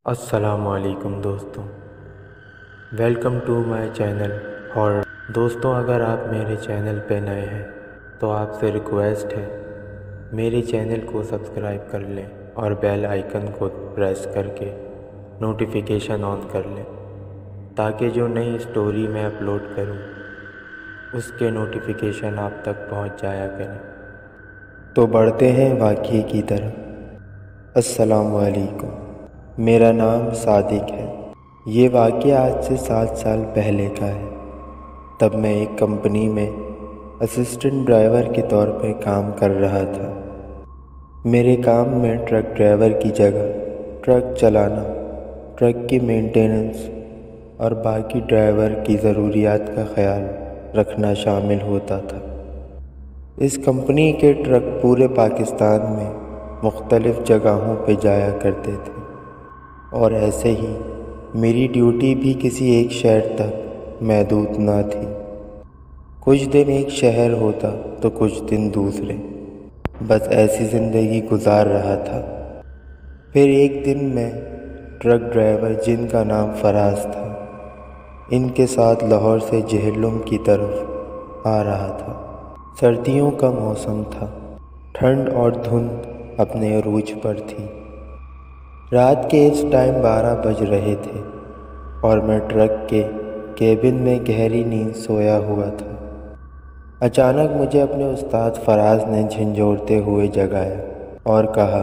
السلام علیکم دوستوں، welcome to my channel horror. دوستوں، اگر آپ میرے چینل پہ نئے ہیں تو آپ سے ریکویسٹ ہے میرے چینل کو سبسکرائب کر لیں اور بیل آئیکن کو پریس کر کے نوٹیفیکیشن آن کر لیں تاکہ جو نئی سٹوری میں اپلوڈ کروں اس کے نوٹیفیکیشن آپ تک پہنچ جایا کریں۔ تو بڑھتے ہیں واقعے کی طرف۔ السلام علیکم، میرا نام صادق ہے۔ یہ واقعہ آج سے 7 سال پہلے کا ہے۔ تب میں ایک کمپنی میں اسسٹنٹ ڈرائیور کے طور پہ کام کر رہا تھا۔ میرے کام میں ٹرک ڈرائیور کی جگہ ٹرک چلانا، ٹرک کی مینٹیننس اور باقی ڈرائیور کی ضروریات کا خیال رکھنا شامل ہوتا تھا۔ اس کمپنی کے ٹرک پورے پاکستان میں مختلف جگہوں پہ جایا کرتے تھے، اور ایسے ہی میری ڈیوٹی بھی کسی ایک شہر تک محدود نہ تھی۔ کچھ دن ایک شہر ہوتا تو کچھ دن دوسرے، بس ایسی زندگی گزار رہا تھا۔ پھر ایک دن میں ٹرک ڈرائیور جن کا نام فراز تھا، ان کے ساتھ لاہور سے جہلم کی طرف آ رہا تھا۔ سردیوں کا موسم تھا، ٹھنڈ اور دھند اپنے عروج پر تھی۔ رات کے اس ٹائم 12 بج رہے تھے اور میں ٹرک کے کیبن میں گہری نیند سویا ہوا تھا۔ اچانک مجھے اپنے استاد فراز نے جھنجھوڑتے ہوئے جگایا اور کہا،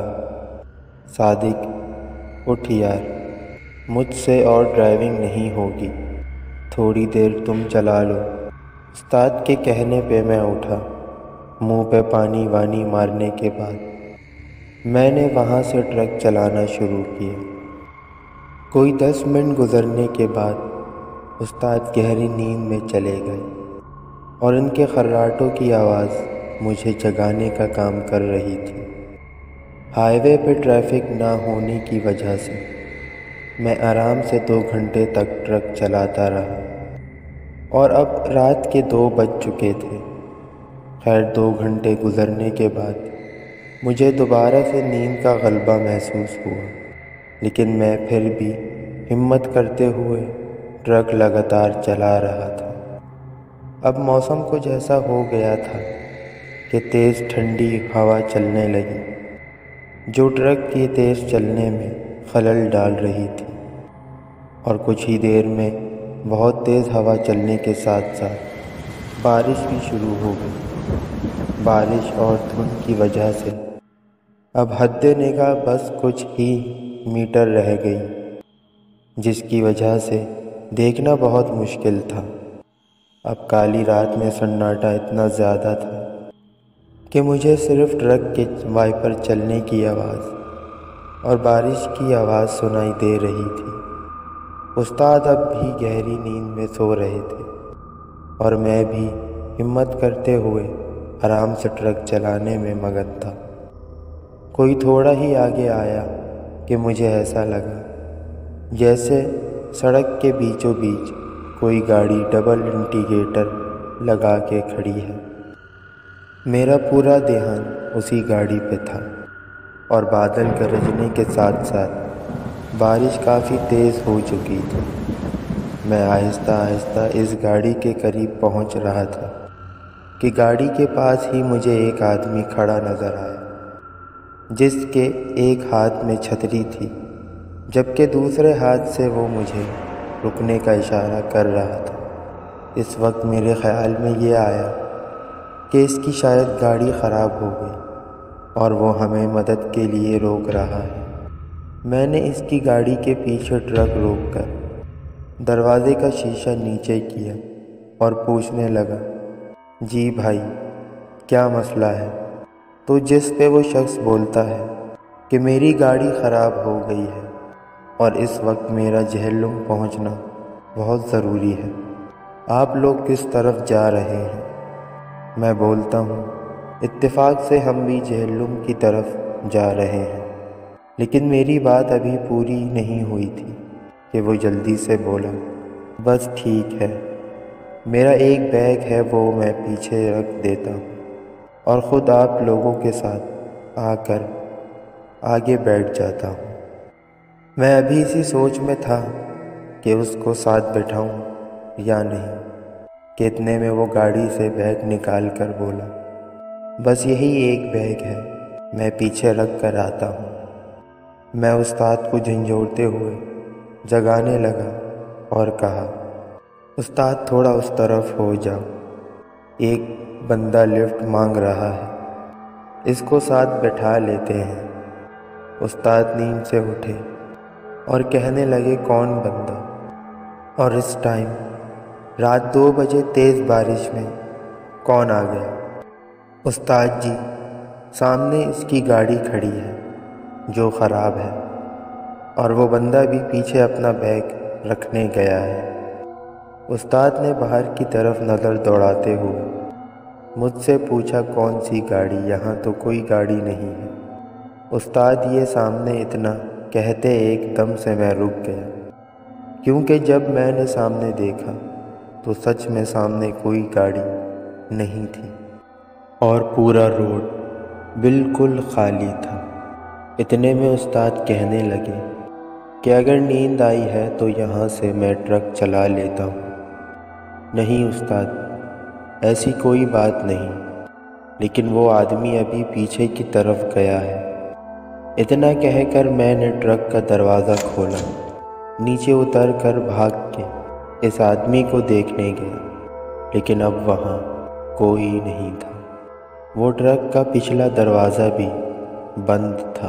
صادق اٹھ یار، مجھ سے اور ڈرائیونگ نہیں ہوگی، تھوڑی دیر تم چلا لو۔ استاد کے کہنے پہ میں اٹھا۔ منہ پہ پانی وانی مارنے کے بعد میں نے وہاں سے ٹرک چلانا شروع کیا۔ کوئی 10 منٹ گزرنے کے بعد استاد گہری نیند میں چلے گئے اور ان کے خراٹوں کی آواز مجھے جگانے کا کام کر رہی تھی۔ ہائی وے پہ ٹریفک نہ ہونے کی وجہ سے میں آرام سے 2 گھنٹے تک ٹرک چلاتا رہا، اور اب رات کے 2 بج چکے تھے۔ خیر 2 گھنٹے گزرنے کے بعد مجھے دوبارہ سے نیند کا غلبہ محسوس ہوا، لیکن میں پھر بھی ہمت کرتے ہوئے ٹرک لگاتار چلا رہا تھا۔ اب موسم کچھ ایسا ہو گیا تھا کہ تیز ٹھنڈی ہوا چلنے لگی، جو ٹرک کے تیز چلنے میں خلل ڈال رہی تھی، اور کچھ ہی دیر میں بہت تیز ہوا چلنے کے ساتھ ساتھ بارش بھی شروع ہو گئی۔ بارش اور دھند کی وجہ سے اب حد نگاہ بس کچھ ہی میٹر رہ گئی، جس کی وجہ سے دیکھنا بہت مشکل تھا۔ اب کالی رات میں سناٹا اتنا زیادہ تھا کہ مجھے صرف ٹرک کے وائپر چلنے کی آواز اور بارش کی آواز سنائی دے رہی تھی۔ استاد اب بھی گہری نیند میں سو رہے تھے، اور میں بھی ہمت کرتے ہوئے آرام سے ٹرک چلانے میں مگن تھا۔ کوئی تھوڑا ہی آگے آیا کہ مجھے ایسا لگا جیسے سڑک کے بیچوں بیچ کوئی گاڑی ڈبل انڈیکیٹر لگا کے کھڑی ہے۔ میرا پورا دھیان اسی گاڑی پہ تھا، اور بادل گرجنے کے ساتھ ساتھ بارش کافی تیز ہو چکی تھی۔ میں آہستہ آہستہ اس گاڑی کے قریب پہنچ رہا تھا کہ گاڑی کے پاس ہی مجھے ایک آدمی کھڑا نظر آیا، جس کے ایک ہاتھ میں چھتری تھی، جبکہ دوسرے ہاتھ سے وہ مجھے رکنے کا اشارہ کر رہا تھا۔ اس وقت میرے خیال میں یہ آیا کہ اس کی شاید گاڑی خراب ہو گئی اور وہ ہمیں مدد کے لیے روک رہا ہے۔ میں نے اس کی گاڑی کے پیچھے ٹرک روک کر دروازے کا شیشہ نیچے کیا اور پوچھنے لگا، جی بھائی، کیا مسئلہ ہے؟ تو جس پہ وہ شخص بولتا ہے کہ میری گاڑی خراب ہو گئی ہے اور اس وقت میرا جہلم پہنچنا بہت ضروری ہے۔ آپ لوگ کس طرف جا رہے ہیں؟ میں بولتا ہوں، اتفاق سے ہم بھی جہلم کی طرف جا رہے ہیں۔ لیکن میری بات ابھی پوری نہیں ہوئی تھی کہ وہ جلدی سے بولا، بس ٹھیک ہے، میرا ایک بیگ ہے وہ میں پیچھے رکھ دیتا ہوں اور خود آپ لوگوں کے ساتھ آ کر آگے بیٹھ جاتا ہوں۔ میں ابھی اسی سوچ میں تھا کہ اس کو ساتھ بٹھاؤں یا نہیں کہ اتنے میں وہ گاڑی سے بیگ نکال کر بولا، بس یہی ایک بیگ ہے، میں پیچھے رکھ کر آتا ہوں۔ میں استاد کو جھنجھوڑتے ہوئے جگانے لگا اور کہا، استاد تھوڑا اس طرف ہو جاؤ، ایک بندہ لفٹ مانگ رہا ہے، اس کو ساتھ بٹھا لیتے ہیں۔ استاد نیند سے اٹھے اور کہنے لگے، کون بندہ؟ اور اس ٹائم رات 2 بجے تیز بارش میں کون آ گیا؟ استاد جی، سامنے اس کی گاڑی کھڑی ہے جو خراب ہے، اور وہ بندہ بھی پیچھے اپنا بیگ رکھنے گیا ہے۔ استاد نے باہر کی طرف نظر دوڑاتے ہوئے مجھ سے پوچھا، کون سی گاڑی؟ یہاں تو کوئی گاڑی نہیں ہے۔ استاد یہ سامنے اتنا کہتے ایک دم سے میں رک گیا، کیونکہ جب میں نے سامنے دیکھا تو سچ میں سامنے کوئی گاڑی نہیں تھی اور پورا روڈ بالکل خالی تھا۔ اتنے میں استاد کہنے لگے کہ اگر نیند آئی ہے تو یہاں سے میں ٹرک چلا لیتا ہوں۔ نہیں استاد، ایسی کوئی بات نہیں، لیکن وہ آدمی ابھی پیچھے کی طرف گیا ہے۔ اتنا کہہ کر میں نے ٹرک کا دروازہ کھولا، نیچے اتر کر بھاگ کے اس آدمی کو دیکھنے گیا، لیکن اب وہاں کوئی نہیں تھا۔ وہ ٹرک کا پچھلا دروازہ بھی بند تھا۔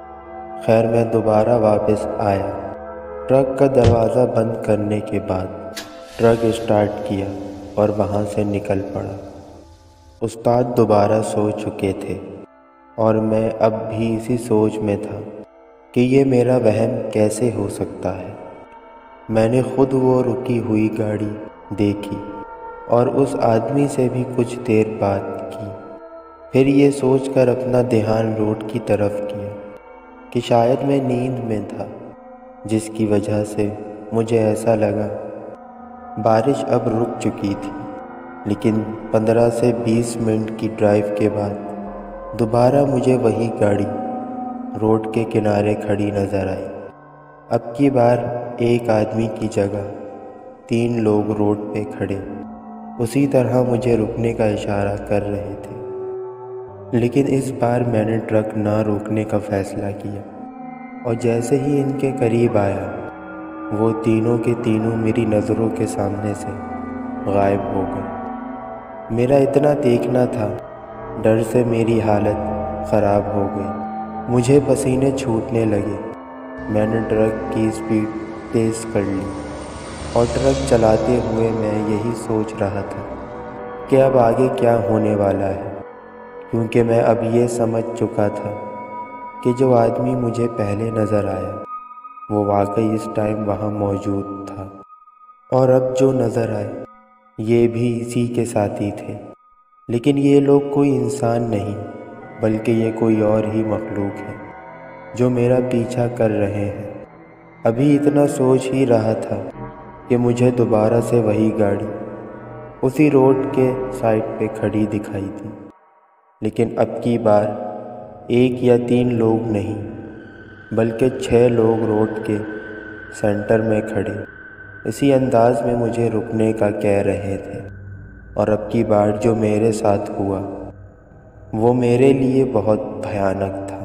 خیر میں دوبارہ واپس آیا، ٹرک کا دروازہ بند کرنے کے بعد ٹرک اسٹارٹ کیا اور وہاں سے نکل پڑا۔ استاد دوبارہ سو چکے تھے اور میں اب بھی اسی سوچ میں تھا کہ یہ میرا وہم کیسے ہو سکتا ہے۔ میں نے خود وہ رکی ہوئی گاڑی دیکھی اور اس آدمی سے بھی کچھ دیر بات کی، پھر یہ سوچ کر اپنا دھیان روڈ کی طرف کیا کہ شاید میں نیند میں تھا، جس کی وجہ سے مجھے ایسا لگا۔ بارش اب رک چکی تھی، لیکن 15 سے 20 منٹ کی ڈرائیو کے بعد دوبارہ مجھے وہی گاڑی روڈ کے کنارے کھڑی نظر آئی۔ اب کی بار ایک آدمی کی جگہ 3 لوگ روڈ پہ کھڑے اسی طرح مجھے رکنے کا اشارہ کر رہے تھے، لیکن اس بار میں نے ٹرک نہ روکنے کا فیصلہ کیا، اور جیسے ہی ان کے قریب آیا وہ تینوں کے تینوں میری نظروں کے سامنے سے غائب ہو گئے۔ میرا اتنا دیکھنا تھا، ڈر سے میری حالت خراب ہو گئی، مجھے پسینے چھوٹنے لگے۔ میں نے ٹرک کی اسپیڈ تیز کر لی اور ٹرک چلاتے ہوئے میں یہی سوچ رہا تھا کہ اب آگے کیا ہونے والا ہے، کیونکہ میں اب یہ سمجھ چکا تھا کہ جو آدمی مجھے پہلے نظر آیا وہ واقعی اس ٹائم وہاں موجود تھا، اور اب جو نظر آئے یہ بھی اسی کے ساتھی تھے، لیکن یہ لوگ کوئی انسان نہیں بلکہ یہ کوئی اور ہی مخلوق ہے جو میرا پیچھا کر رہے ہیں۔ ابھی اتنا سوچ ہی رہا تھا کہ مجھے دوبارہ سے وہی گاڑی اسی روڈ کے سائڈ پہ کھڑی دکھائی دی، لیکن اب کی بار 1 یا 3 لوگ نہیں بلکہ 6 لوگ روڈ کے سینٹر میں کھڑے اسی انداز میں مجھے رکنے کا کہہ رہے تھے۔ اور اب کی بار جو میرے ساتھ ہوا وہ میرے لیے بہت بھیانک تھا۔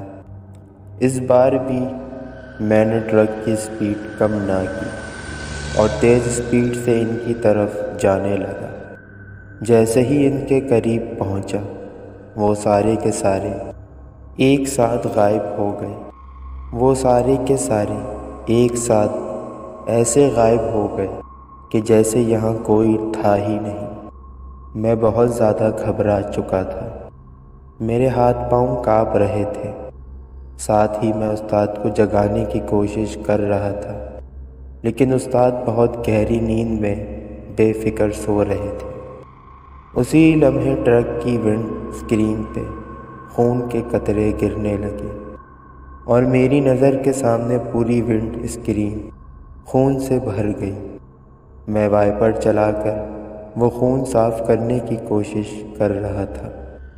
اس بار بھی میں نے ٹرک کی اسپیڈ کم نہ کی اور تیز اسپیڈ سے ان کی طرف جانے لگا۔ جیسے ہی ان کے قریب پہنچا وہ سارے کے سارے ایک ساتھ غائب ہو گئے۔ وہ سارے کے سارے ایک ساتھ ایسے غائب ہو گئے کہ جیسے یہاں کوئی تھا ہی نہیں۔ میں بہت زیادہ گھبرا چکا تھا، میرے ہاتھ پاؤں کانپ رہے تھے، ساتھ ہی میں استاد کو جگانے کی کوشش کر رہا تھا، لیکن استاد بہت گہری نیند میں بے فکر سو رہے تھے۔ اسی لمحے ٹرک کی ونڈ اسکرین پہ خون کے قطرے گرنے لگے اور میری نظر کے سامنے پوری ونڈ اسکرین خون سے بھر گئی۔ میں وائپر چلا کر وہ خون صاف کرنے کی کوشش کر رہا تھا،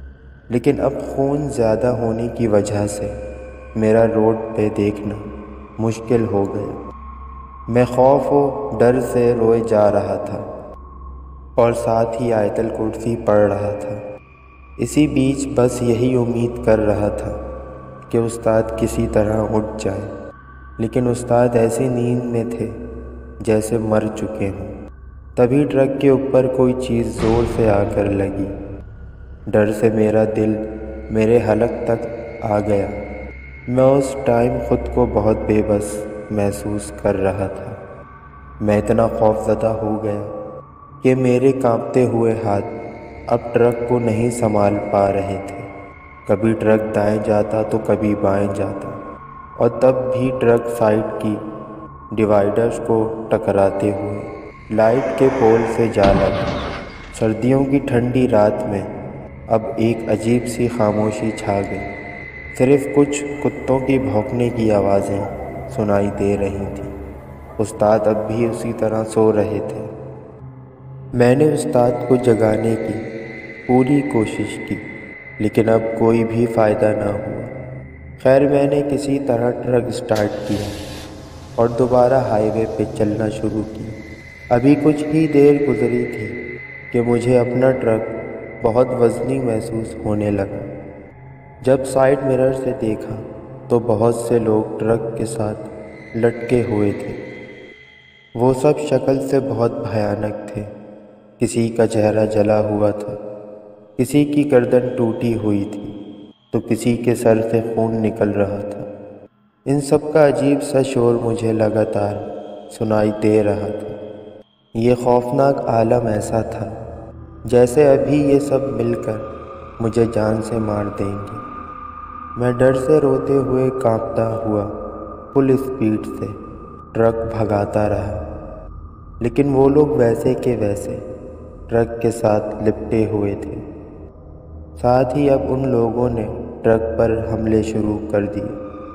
لیکن اب خون زیادہ ہونے کی وجہ سے میرا روڈ پہ دیکھنا مشکل ہو گیا۔ میں خوف و ڈر سے روئے جا رہا تھا اور ساتھ ہی آیت الکرسی پڑھ رہا تھا۔ اسی بیچ بس یہی امید کر رہا تھا کہ استاد کسی طرح اٹھ جائے، لیکن استاد ایسی نیند میں تھے جیسے مر چکے ہوں۔ تبھی ٹرک کے اوپر کوئی چیز زور سے آ کر لگی۔ ڈر سے میرا دل میرے حلق تک آ گیا۔ میں اس ٹائم خود کو بہت بے بس محسوس کر رہا تھا۔ میں اتنا خوف زدہ ہو گیا کہ میرے کانپتے ہوئے ہاتھ اب ٹرک کو نہیں سنبھال پا رہے تھے۔ کبھی ٹرک دائیں جاتا تو کبھی بائیں جاتا، اور تب بھی ٹرک سائڈ کی ڈیوائیڈرز کو ٹکراتے ہوئے لائٹ کے پول سے جا لگا۔ سردیوں کی ٹھنڈی رات میں اب ایک عجیب سی خاموشی چھا گئی۔ صرف کچھ کتوں کی بھونکنے کی آوازیں سنائی دے رہی تھیں۔ استاد اب بھی اسی طرح سو رہے تھے۔ میں نے استاد کو جگانے کی پوری کوشش کی، لیکن اب کوئی بھی فائدہ نہ ہوا۔ خیر میں نے کسی طرح ٹرک اسٹارٹ کیا اور دوبارہ ہائی وے پہ چلنا شروع کی۔ ابھی کچھ ہی دیر گزری تھی کہ مجھے اپنا ٹرک بہت وزنی محسوس ہونے لگا۔ جب سائیڈ مرر سے دیکھا تو بہت سے لوگ ٹرک کے ساتھ لٹکے ہوئے تھے۔ وہ سب شکل سے بہت بھیانک تھے۔ کسی کا چہرہ جلا ہوا تھا، کسی کی گردن ٹوٹی ہوئی تھی تو کسی کے سر سے خون نکل رہا تھا۔ ان سب کا عجیب سا شور مجھے لگاتار سنائی دے رہا تھا۔ یہ خوفناک عالم ایسا تھا جیسے ابھی یہ سب مل کر مجھے جان سے مار دیں گے۔ میں ڈر سے روتے ہوئے کانپتا ہوا فل اسپیڈ سے ٹرک بھگاتا رہا، لیکن وہ لوگ ویسے کے ویسے ٹرک کے ساتھ لپٹے ہوئے تھے۔ ساتھ ہی اب ان لوگوں نے ٹرک پر حملے شروع کر دیے۔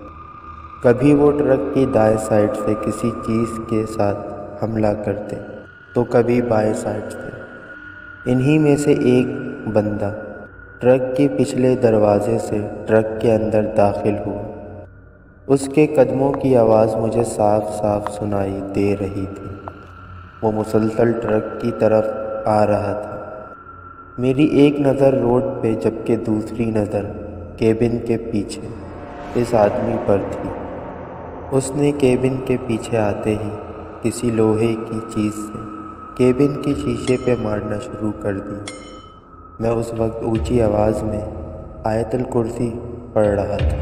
کبھی وہ ٹرک کی دائیں سائڈ سے کسی چیز کے ساتھ حملہ کرتے تو کبھی بائیں سائڈ سے۔ انہی میں سے ایک بندہ ٹرک کے پچھلے دروازے سے ٹرک کے اندر داخل ہوا۔ اس کے قدموں کی آواز مجھے صاف صاف سنائی دے رہی تھی۔ وہ مسلسل ٹرک کی طرف آ رہا تھا۔ میری ایک نظر روڈ پہ جبکہ دوسری نظر کیبن کے پیچھے اس آدمی پر تھی۔ اس نے کیبن کے پیچھے آتے ہی کسی لوہے کی چیز سے کیبن کی شیشے پہ مارنا شروع کر دی۔ میں اس وقت اونچی آواز میں آیت الکرسی پڑھ رہا تھا۔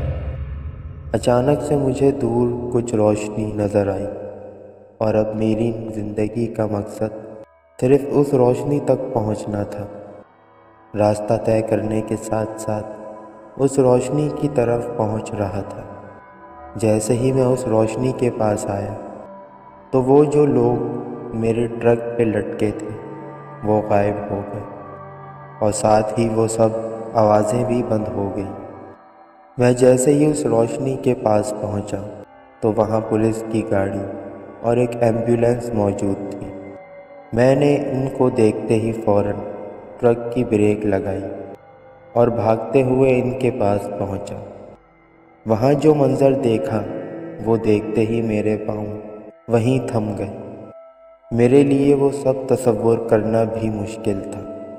اچانک سے مجھے دور کچھ روشنی نظر آئی، اور اب میری زندگی کا مقصد صرف اس روشنی تک پہنچنا تھا۔ راستہ طے کرنے کے ساتھ ساتھ اس روشنی کی طرف پہنچ رہا تھا۔ جیسے ہی میں اس روشنی کے پاس آیا تو وہ جو لوگ میرے ٹرک پہ لٹکے تھے وہ غائب ہو گئے، اور ساتھ ہی وہ سب آوازیں بھی بند ہو گئیں۔ میں جیسے ہی اس روشنی کے پاس پہنچا تو وہاں پولیس کی گاڑی اور ایک ایمبولینس موجود تھی۔ میں نے ان کو دیکھتے ہی فوراً ٹرک کی بریک لگائی اور بھاگتے ہوئے ان کے پاس پہنچا۔ وہاں جو منظر دیکھا وہ دیکھتے ہی میرے پاؤں وہیں تھم گئے۔ میرے لیے وہ سب تصور کرنا بھی مشکل تھا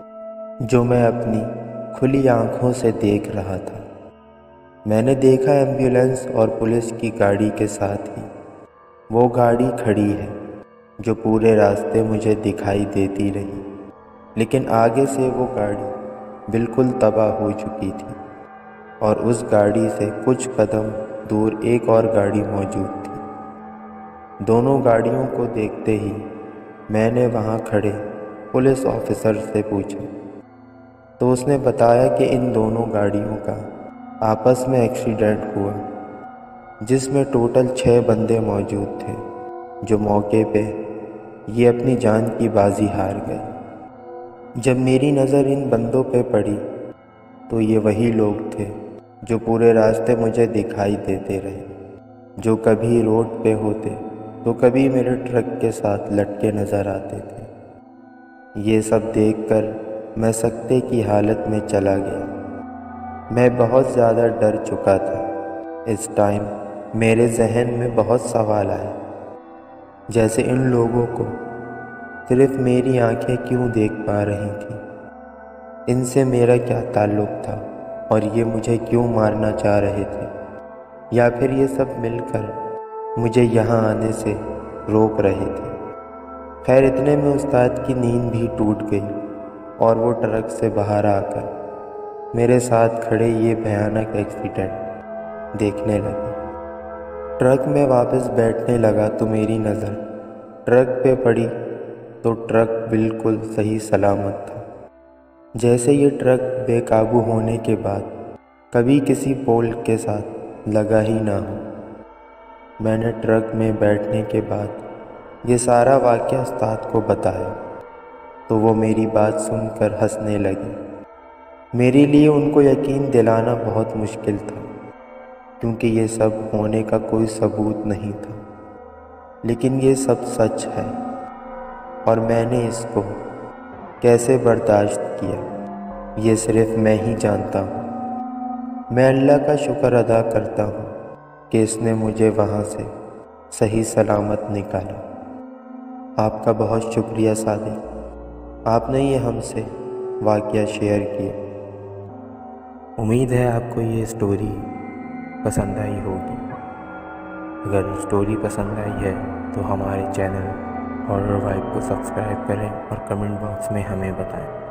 جو میں اپنی کھلی آنکھوں سے دیکھ رہا تھا۔ میں نے دیکھا ایمبولینس اور پولیس کی گاڑی کے ساتھ ہی وہ گاڑی کھڑی ہے جو پورے راستے مجھے دکھائی دیتی رہی، لیکن آگے سے وہ گاڑی بالکل تباہ ہو چکی تھی، اور اس گاڑی سے کچھ قدم دور ایک اور گاڑی موجود تھی۔ دونوں گاڑیوں کو دیکھتے ہی میں نے وہاں کھڑے پولیس آفیسر سے پوچھا تو اس نے بتایا کہ ان دونوں گاڑیوں کا آپس میں ایکسیڈنٹ ہوا، جس میں ٹوٹل 6 بندے موجود تھے، جو موقع پہ یہ اپنی جان کی بازی ہار گئے۔ جب میری نظر ان بندوں پہ پڑی تو یہ وہی لوگ تھے جو پورے راستے مجھے دکھائی دیتے رہے، جو کبھی روڈ پہ ہوتے تو کبھی میرے ٹرک کے ساتھ لٹکے نظر آتے تھے۔ یہ سب دیکھ کر میں سکتے کی حالت میں چلا گیا۔ میں بہت زیادہ ڈر چکا تھا۔ اس ٹائم میرے ذہن میں بہت سوال آئے، جیسے ان لوگوں کو صرف میری آنکھیں کیوں دیکھ پا رہی تھیں، ان سے میرا کیا تعلق تھا اور یہ مجھے کیوں مارنا چاہ رہے تھے، یا پھر یہ سب مل کر مجھے یہاں آنے سے روک رہے تھے۔ خیر اتنے میں استاد کی نیند بھی ٹوٹ گئی اور وہ ٹرک سے باہر آ کر میرے ساتھ کھڑے یہ بھیانک ایکسیڈنٹ دیکھنے لگے۔ ٹرک میں واپس بیٹھنے لگا تو میری نظر ٹرک پہ پڑی تو ٹرک بالکل صحیح سلامت تھا، جیسے یہ ٹرک بے قابو ہونے کے بعد کبھی کسی پول کے ساتھ لگا ہی نہ ہو۔ میں نے ٹرک میں بیٹھنے کے بعد یہ سارا واقعہ استاد کو بتایا تو وہ میری بات سن کر ہنسنے لگے۔ میرے لیے ان کو یقین دلانا بہت مشکل تھا، کیونکہ یہ سب ہونے کا کوئی ثبوت نہیں تھا، لیکن یہ سب سچ ہے اور میں نے اس کو کیسے برداشت کیا یہ صرف میں ہی جانتا ہوں۔ میں اللہ کا شکر ادا کرتا ہوں کہ اس نے مجھے وہاں سے صحیح سلامت نکالا۔ آپ کا بہت شکریہ صادق، آپ نے یہ ہم سے واقعہ شیئر کیا۔ امید ہے آپ کو یہ اسٹوری پسند آئی ہوگی۔ اگر اسٹوری پسند آئی ہے تو ہمارے چینل ہارر وائب کو سبسکرائب کریں اور کمنٹ باکس میں ہمیں بتائیں۔